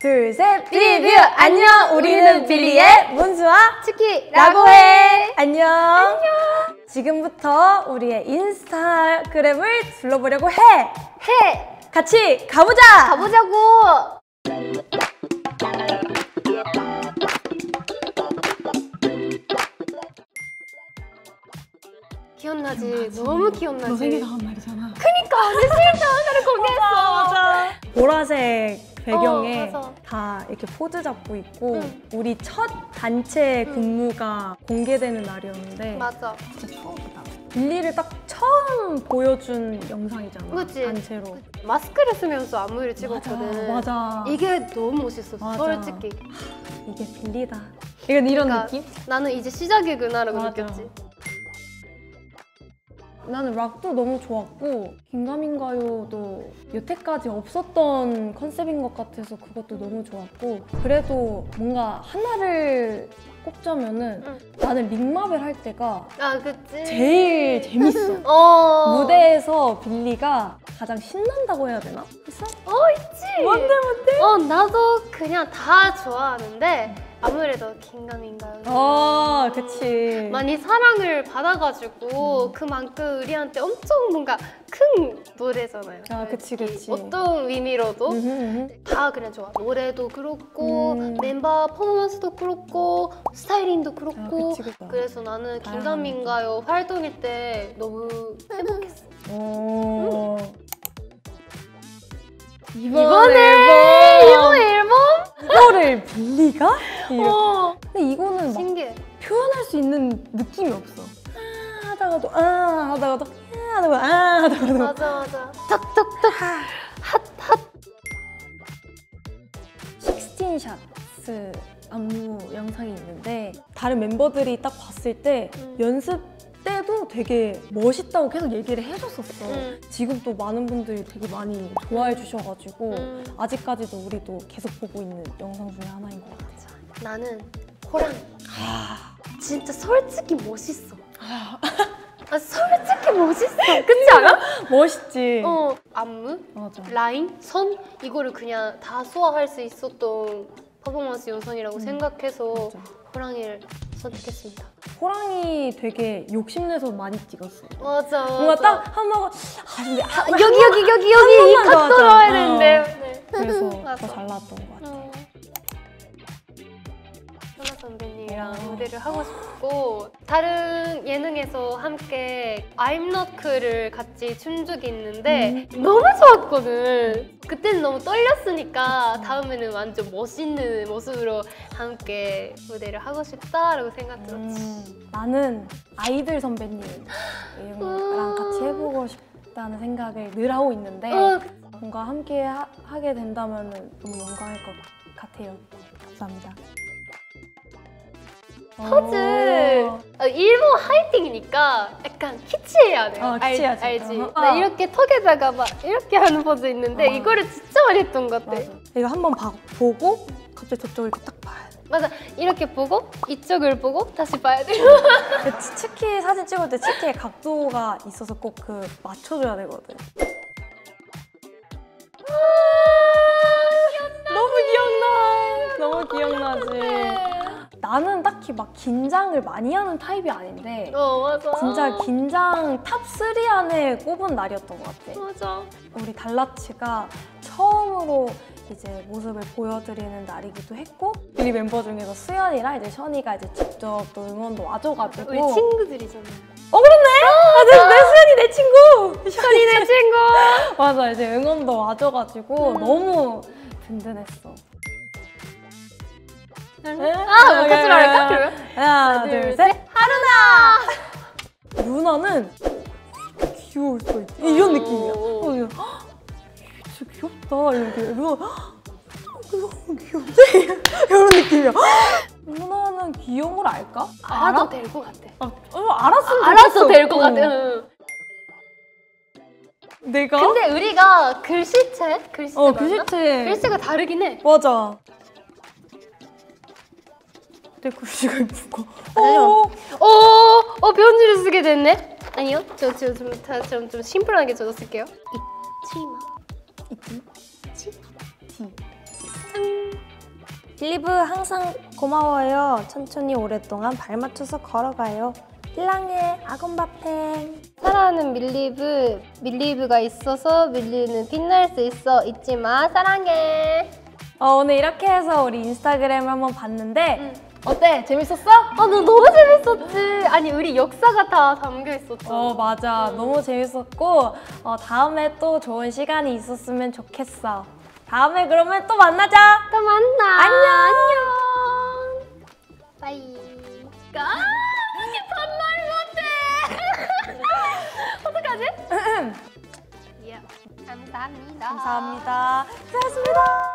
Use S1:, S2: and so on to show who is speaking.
S1: 둘, 셋, 리뷰! 안녕! 우리는 빌리의 문수와
S2: 치키라고
S1: 해! 안녕! 지금부터 우리의 인스타그램을 둘러보려고 해! 같이 가보자!
S2: 가보자고! 기억나지? 너무 기억나지?
S1: 너 생일 다음 날이잖아.
S2: 그니까! 내 생일 다음 날에 공개했어!
S1: 맞아. 보라색 배경에
S2: 맞아.
S1: 다 이렇게 포즈 잡고 있고 우리 첫 단체 근무가 공개되는 날이었는데
S2: 맞아.
S1: 진짜 추억이다. 빌리를 딱 처음 보여준 영상이잖아.
S2: 그치?
S1: 단체로.
S2: 마스크를 쓰면서 안무를 찍었거든.
S1: 맞아.
S2: 이게 너무 멋있었어,
S1: 맞아.
S2: 솔직히.
S1: 이게 빌리다. 이런
S2: 그러니까
S1: 느낌?
S2: 나는 이제 시작이구나라고
S1: 맞아.
S2: 느꼈지.
S1: 나는 락도 너무 좋았고 긴가민가요도 여태까지 없었던 컨셉인 것 같아서 그것도 너무 좋았고 그래도 뭔가 하나를 꼽자면은 나는 링마벨 할 때가
S2: 아, 그치?
S1: 제일 재밌어. 무대에서 빌리가 가장 신난다고 해야 되나? 있어?
S2: 있지!
S1: 뭔데?
S2: 나도 그냥 다 좋아하는데 아무래도 긴가민가요.
S1: 그치.
S2: 많이 사랑을 받아가지고 그만큼 우리한테 엄청 뭔가 큰 노래잖아요.
S1: 그치.
S2: 어떤 의미로도 다 그냥 좋아. 노래도 그렇고 멤버 퍼포먼스도 그렇고 스타일링도 그렇고
S1: 그치.
S2: 그래서 나는 긴가민가요 활동일 때 너무 행복했어.
S1: 이번에
S2: 앨범?
S1: 이거를 빌리가? 근데 이거는 막
S2: 신기해.
S1: 표현할 수 있는 느낌이 없어. 하다가도 하다가도 하다가도
S2: 맞아. 톡톡톡 핫.
S1: 16샷스 안무 영상이 있는데 다른 멤버들이 딱 봤을 때 연습 때도 되게 멋있다고 계속 얘기를 해줬었어. 지금 또 많은 분들이 되게 많이 좋아해 주셔가지고 아직까지도 우리도 계속 보고 있는 영상 중에 하나인 것 같아.
S2: 나는 호랑이. 진짜 솔직히 멋있어. 솔직히 멋있어. 그렇지 않아?
S1: 멋있지?
S2: 안무,
S1: 맞아.
S2: 라인, 선 이거를 그냥 다 소화할 수 있었던 퍼포먼스 영상이라고 생각해서
S1: 맞아.
S2: 호랑이를 선택했습니다.
S1: 호랑이 되게 욕심내서 많이 찍었어.
S2: 맞아.
S1: 뭔가 딱 한 번 근데
S2: 여기 이 컷 들어야 되는데.
S1: 그래서
S2: 맞아.
S1: 더 잘 나왔던 것 같아.
S2: 현아 선배님이랑 무대를 하고 싶고 다른 예능에서 함께 I'm Not Cool을 같이 춘 적이 있는데 너무 좋았거든. 그때는 너무 떨렸으니까 다음에는 완전 멋있는 모습으로 함께 무대를 하고 싶다라고 생각 들었지.
S1: 나는 아이들 선배님이랑 같이 해보고 싶다는 생각을 늘 하고 있는데 뭔가 함께 하게 된다면 너무 영광일 것 같아요. 감사합니다.
S2: 퍼즐! 일본 화이팅이니까 약간 키치해야 돼.
S1: 키치해야지.
S2: 알지? 나 이렇게 턱에다가 막 이렇게 하는 포즈 있는데 이거를 진짜 많이 했던 것 같아.
S1: 이거 한번 보고 갑자기 저쪽을 이렇게 딱 봐야 돼.
S2: 맞아. 이렇게 보고 이쪽을 보고 다시 봐야 돼.
S1: 치키 사진 찍을 때 치키의 각도가 있어서 꼭 맞춰줘야 되거든. 너무 기억나지? 나는 딱히 막 긴장을 많이 하는 타입이 아닌데
S2: 맞아.
S1: 진짜 긴장 탑3 안에 꼽은 날이었던 것 같아.
S2: 맞아.
S1: 우리 달라치가 처음으로 이제 모습을 보여드리는 날이기도 했고 우리 멤버 중에서 수연이랑 이제 션이가 이제 직접 또 응원도 와줘가지고
S2: 우리 친구들이잖아.
S1: 그렇네? 내 수연이 내 친구!
S2: 션이 내 친구!
S1: 맞아, 이제 응원도 와줘가지고 너무 든든했어.
S2: 같이 말할까? 그러면?
S1: 하나, 둘, 셋! 하루나! 루나는 귀여울 수 있지. 이런 느낌이야. 진짜 귀엽다. 이렇게 루나 귀엽지? 이런 느낌이야. 루나는 귀여운 걸 알까?
S2: 알아도 될 것 같아.
S1: 알았어도
S2: 될 것 같아.
S1: 내가?
S2: 근데 우리가 글씨체 글씨가 다르긴 해.
S1: 맞아. 내 글씨가 예쁘고.
S2: 편지를 쓰게 됐네. 아니요, 좀 심플하게 저도 쓸게요. 잊지마.
S1: 있지?
S2: 치.
S1: 티.
S3: 빌리브 항상 고마워요. 천천히 오랫동안 발 맞춰서 걸어가요. 사랑해 아곤바팽.
S2: 사랑하는 밀리브가 있어서 밀리는 빛날 수 있어. 잊지 마. 사랑해.
S1: 오늘 이렇게 해서 우리 인스타그램을 한번 봤는데 어때? 재밌었어?
S2: 너 너무 재밌었지. 아니 우리 역사가 다 담겨 있었죠.
S1: 맞아. 너무 재밌었고 다음에 또 좋은 시간이 있었으면 좋겠어. 다음에 그러면 또 만나자.
S2: 또 만나. 안녕. 바이. 어떡하지? 감사합니다.
S1: 감사합니다. 수고하셨습니다.